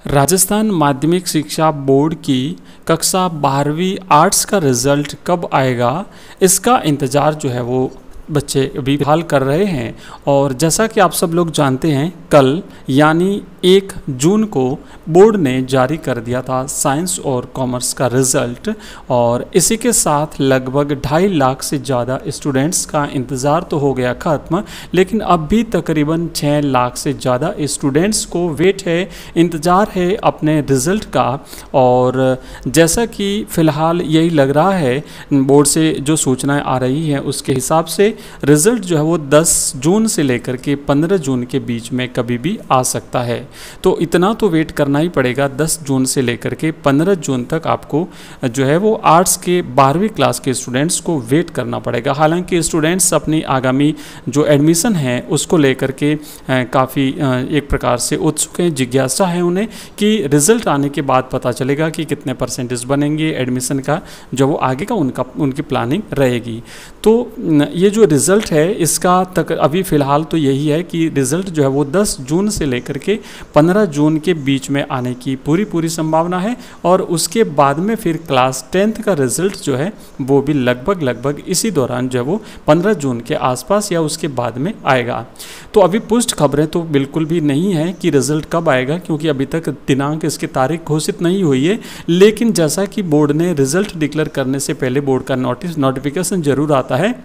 राजस्थान माध्यमिक शिक्षा बोर्ड की कक्षा 12वीं आर्ट्स का रिज़ल्ट कब आएगा, इसका इंतज़ार जो है वो बच्चे अभी हाल कर रहे हैं। और जैसा कि आप सब लोग जानते हैं, कल यानी 1 जून को बोर्ड ने जारी कर दिया था साइंस और कॉमर्स का रिज़ल्ट, और इसी के साथ लगभग 2.5 लाख से ज़्यादा स्टूडेंट्स का इंतज़ार तो हो गया ख़त्म, लेकिन अब भी तकरीबन 6 लाख से ज़्यादा स्टूडेंट्स को वेट है, इंतज़ार है अपने रिज़ल्ट का। और जैसा कि फ़िलहाल यही लग रहा है, बोर्ड से जो सूचनाएं आ रही हैं उसके हिसाब से रिज़ल्ट जो है वो 10 जून से लेकर के 15 जून के बीच में कभी भी आ सकता है। तो इतना तो वेट करना ही पड़ेगा, 10 जून से लेकर के 15 जून तक आपको जो है वो आर्ट्स के 12वीं क्लास के स्टूडेंट्स को वेट करना पड़ेगा। हालांकि स्टूडेंट्स अपनी आगामी जो एडमिशन है उसको लेकर के काफ़ी एक प्रकार से उत्सुक हैं, जिज्ञासा है उन्हें कि रिज़ल्ट आने के बाद पता चलेगा कि कितने परसेंटेज बनेंगे, एडमिशन का जो वो आगे का उनकी प्लानिंग रहेगी। तो ये जो रिज़ल्ट है इसका तक अभी फ़िलहाल तो यही है कि रिज़ल्ट जो है वो 10 जून से लेकर के 15 जून के बीच में आने की पूरी संभावना है। और उसके बाद में फिर क्लास 10th का रिज़ल्ट जो है वो भी लगभग इसी दौरान जो है वो 15 जून के आसपास या उसके बाद में आएगा। तो अभी पुष्ट खबरें तो बिल्कुल भी नहीं है कि रिज़ल्ट कब आएगा, क्योंकि अभी तक दिनांक इसकी तारीख घोषित नहीं हुई है। लेकिन जैसा कि बोर्ड ने रिज़ल्ट डिक्लेयर करने से पहले बोर्ड का नोटिफिकेशन ज़रूर आता है।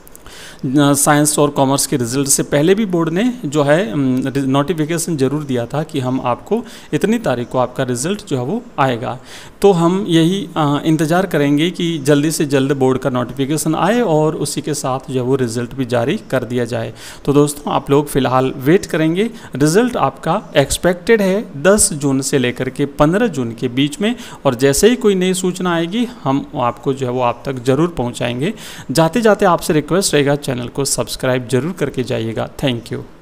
साइंस और कॉमर्स के रिज़ल्ट से पहले भी बोर्ड ने जो है नोटिफिकेशन ज़रूर दिया था कि हम आपको इतनी तारीख को आपका रिज़ल्ट जो है वो आएगा। तो हम यही इंतज़ार करेंगे कि जल्दी से जल्द बोर्ड का नोटिफिकेशन आए और उसी के साथ जो है वो रिज़ल्ट भी जारी कर दिया जाए। तो दोस्तों आप लोग फ़िलहाल वेट करेंगे, रिज़ल्ट आपका एक्सपेक्टेड है 10 जून से लेकर के 15 जून के बीच में। और जैसे ही कोई नई सूचना आएगी हम आपको जो है वो आप तक ज़रूर पहुँचाएँगे। जाते जाते आपसे रिक्वेस्ट रहेगा, चैनल को सब्सक्राइब जरूर करके जाइएगा। Thank you.